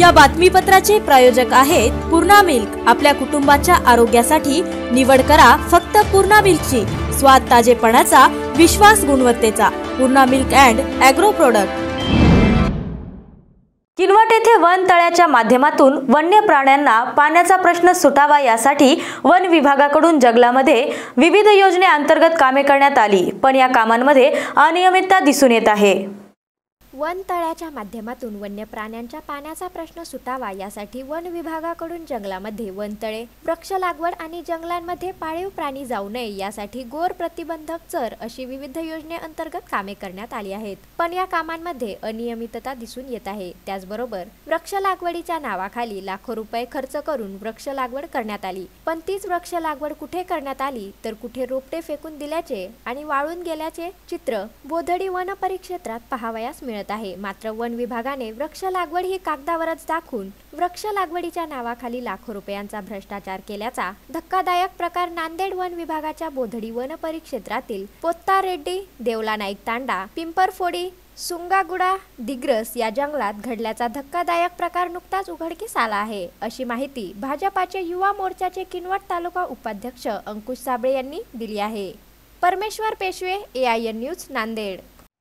या बातमीपत्राचे प्रायोजक आहेत पूर्णा मिल्क। आपल्या कुटुंबाच्या आरोग्यासाठी निवड करा फक्त पूर्णा मिल्कची। स्वाद ताजेपणाचा, विश्वास गुणवत्तेचा। Purna milk and agro product. Kinwat येथे वन तळ्याच्या माध्यमातून वन्य प्राण्यांना पाण्याचा प्रश्न सुटावा यासाठी वन विभागाकडून जंगलामध्ये विविध योजनेअंतर्गत कामे करण्यात आली, पण या कामांमध्ये अनियमितता दिसून येत आहे। वन तळ्याच्या माध्यमातून वन्य प्राण्यांच्या पाण्याचा प्रश्न सुटावा यासाठी वन विभागाकडून जंगलामध्ये वनतळे, वृक्ष लागवड आणि जंगलांमध्ये पाळीव प्राणी जाऊ नये यासाठी गोर प्रतिबंधक चर अशी विविध योजनेअंतर्गत कामे करण्यात आली आहेत, पण या कामांमध्ये अनियमितता दिसून येत आहे। त्याचबरोबर वृक्ष लागवडीच्या नावाखाली लाखो रुपये खर्च करून वृक्ष लागवड करण्यात आली, पण तीच वृक्ष लागवड कुठे करण्यात आली तर कुठे रोपटे फेकून दिल्याचे आणि वाळून गेल्याचे चित्र बोधडी वन परिक्षेत्रात पाहावयास मिळत आहे। मात्र वन विभागाने वृक्ष लागवड ही कागदावरच दाखवून वृक्ष लागवडीच्या नावाखाली लाखो रुपयांचा भ्रष्टाचार केल्याचा धक्कादायक प्रकार नांदेड वन विभागाच्या बोधडी वन परिक्षेत्रातील पोत्ता रेड्डी, देवला नाईक तांडा, पिंपरफोडी, सुंगागुडा, दिग्रस या जंगलात घडल्याचा धक्कादायक प्रकार नुकताच उघडकीस आला आहे, अशी माहिती भाजपाचे युवा मोर्चाचे किनवट तालुका उपाध्यक्ष अंकुश साबळे यांनी दिली आहे। Parmeshwar Peshwe, AIN news, Nanded.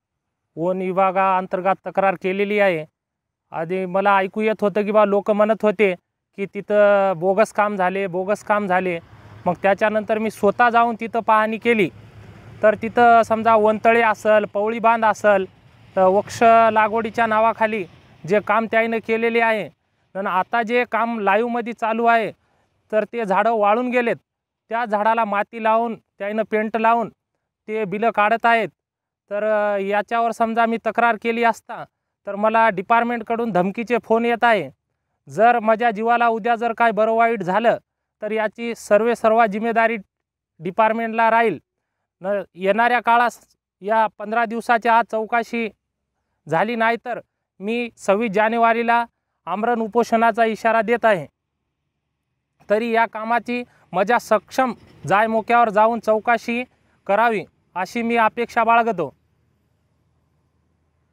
वन विभागाअंतर्गत तक्रार केलेली आहे। आधी मला ऐकू येत होतं की बा लोक म्हणत होते की तिथं बोगस काम झाले। मग त्याच्यानंतर मी स्वतः जाऊन तिथं पाहणी केली, तर तिथं समजा वनतळे असेल, पवळी बांध असेल, तर वृक्ष लागवडीच्या नावाखाली जे काम त्याने केलेले आहे आणि आता जे काम लाईव्हमध्ये चालू आहे तर ते झाडं वाळून गेलेत। त्या झाडाला माती लावून त्याने पेंट लावून ते बिलं काढत आहेत। तर याच्यावर समजा मी तक्रार केली असता तर मला डिपार्टमेंटकडून धमकीचे फोन येत आहे। जर माझ्या जीवाला उद्या जर काय बरं वाईट झालं तर याची सर्व जिम्मेदारी डिपार्टमेंटला राहील। येणाऱ्या काळात या 15 दिवसाच्या आत चौकशी झाली नाही तर मी 26 जानेवारीला आमरण उपोषणाचा इशारा देत आहे। तरी या कामाची मजा सक्षम जायमोक्यावर जाऊन चौकशी करावी अशी मी अपेक्षा बाळगतो।